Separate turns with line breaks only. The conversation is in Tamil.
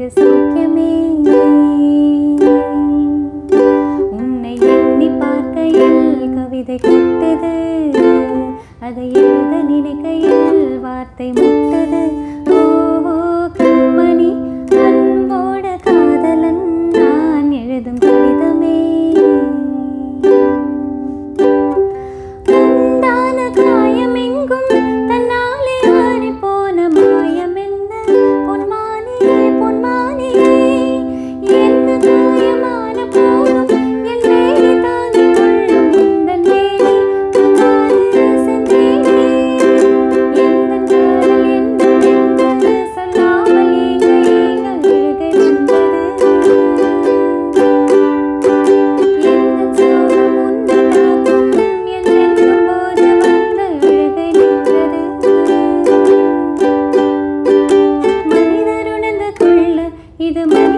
சௌக்கியமே. உன்னை எண்ணி பார்க்கையில் கவிதை கொட்டது, அதை எழுத நினைக்கையில் வார்த்தை முட்டது. ஓஹோ கண்மணி, அன்போட காதலன் நான் எழுதும் கடிதமே. உண்டான காயமெங்கும் தன்னாலே ஆறி போன மாயம் என்ன பொன்மானே பொன்மானே. என்ன காயமான போதும் என் மேலே தாங்கிக் கொள்ளும் உந்தன் மேலே காது சென்றேனே. எந்தன் காதல் என்னவென்று சொல்லாமல் ஏங்க ஏங்க அழுகை வந்தது. எந்தன் சோகம் உன்னை தாக்கும் என்றென்னும் போது வந்த அழுகை நின்றது. மனிதர் உணர்ந்து கொள்ள இது